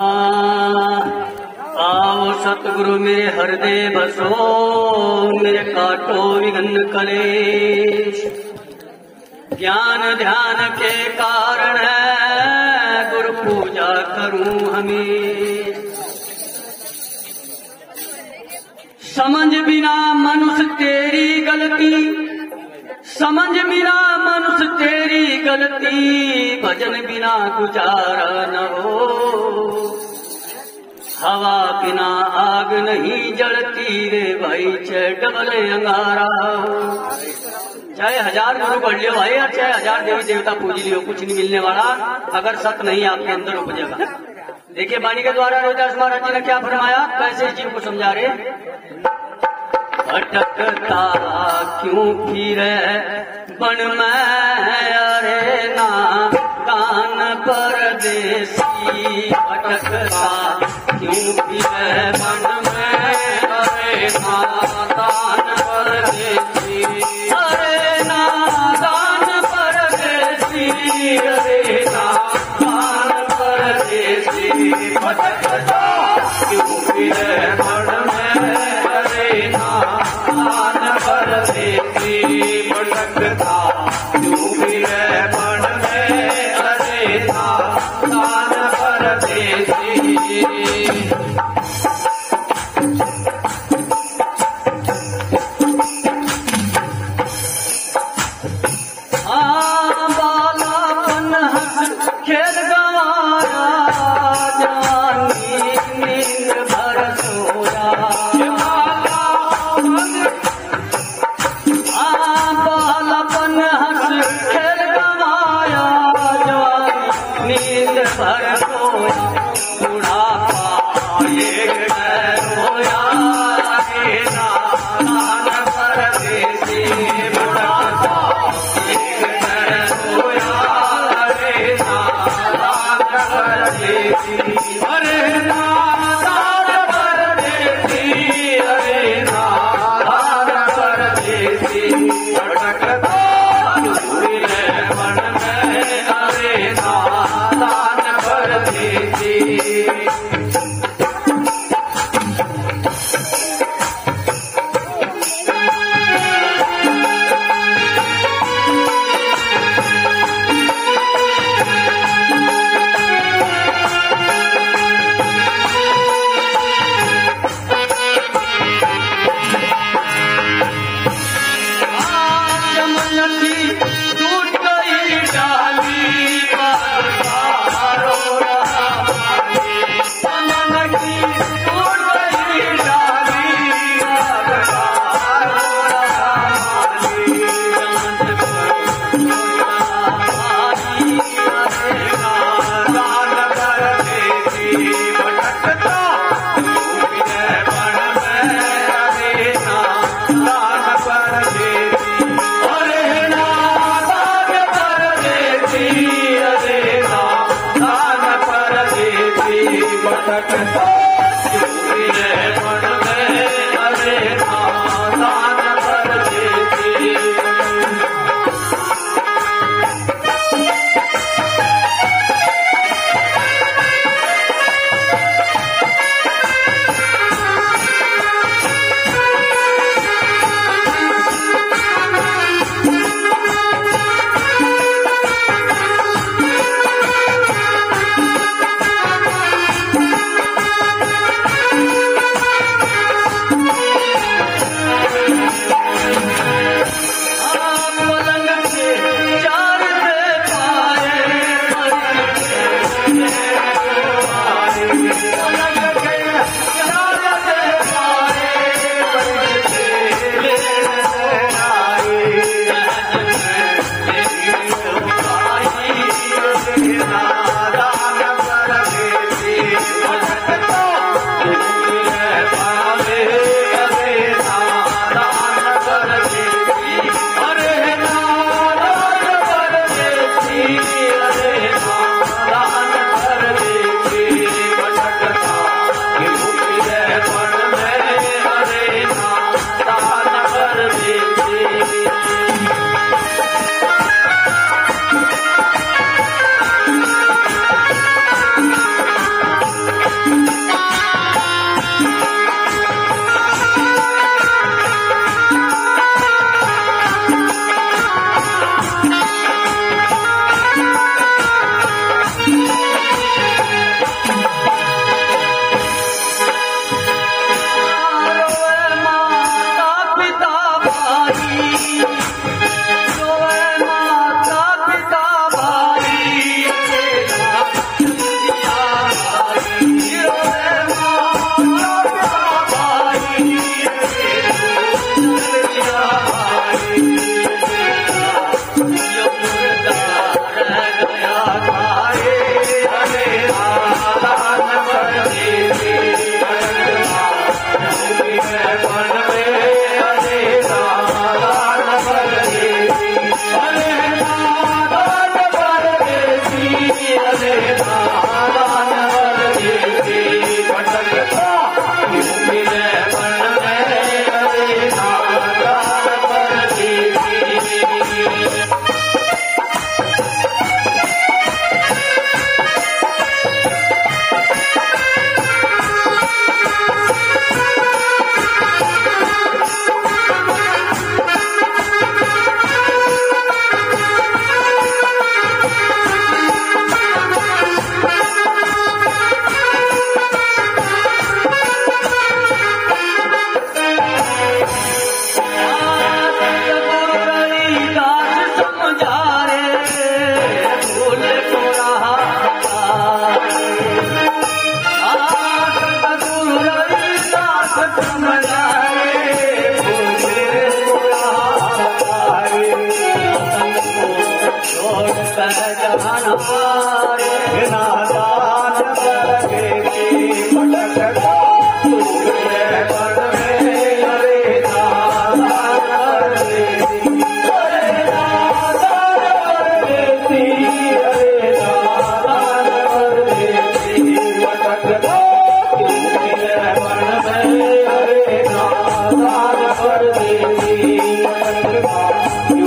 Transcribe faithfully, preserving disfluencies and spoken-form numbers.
आओ सतगुरु मेरे हृदय बसो, मेरे काटो विघ्न कलेश। ज्ञान ध्यान के कारण है गुरु पूजा करूं हमें। समझ बिना मनुष्य तेरी गलती, समझ बिना मनुष्य तेरी गलती, भजन बिना गुजारा न हो। हवा बिना आग नहीं जलती रे भाई, चाहे डबल अंगारा हो। चाहे हजार गुरु पढ़ लियो भाई, और चाहे हजार देवी देवता पूज लियो, कुछ नहीं मिलने वाला अगर सत नहीं आपके अंदर उपजेगा। देखिए वाणी के द्वारा रोहिदास महाराज जी ने क्या फरमाया, कैसे जीव को समझा रहे। भटकता क्यों फिरे बन में, अरे ना दान परदेसी। भटकता क्यों फिरे बन में, अरे ना दान परदेसी। अरे ना दान परदेसी, अरे ना दान परदेसी। भटकता क्यों फिरे बन में, अरे ना दान परदेसी। भटकता क्यों फिरे बन में, अरे ना दान परदेसी। खेल गवाया जवानी नींद भर सोया। बालापन हंस खेल गवाया जवानी नींद भर सोया। बुढ़ापा एक रोया, रे ना दान परदेसी। बुढ़ापा एक रोया, रे ना दान परदेसी। अरे ना दान परदेसी, अरे ना दान परदेसी। भटकता फिरे बन में, अरे ना दान परदेसी। टूट गई डाली बारो रहा, चमन की टूट गई डाली बारो रहा। दान परदेसी। भटकता फिरे बन में, अरे ना दान परदेसी। अरे ना दान परदेसी, अरे ना दान परदेसी। भटकता फिरे बन में, अरे ना दान परदेसी। Hare